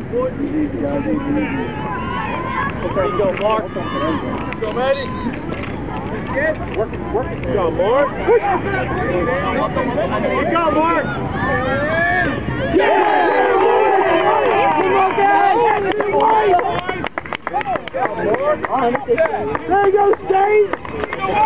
Okay, go, Mark. Go, Maddie. Work it. Go, Mark. Go, Mark. Yeah! There you go, Steve.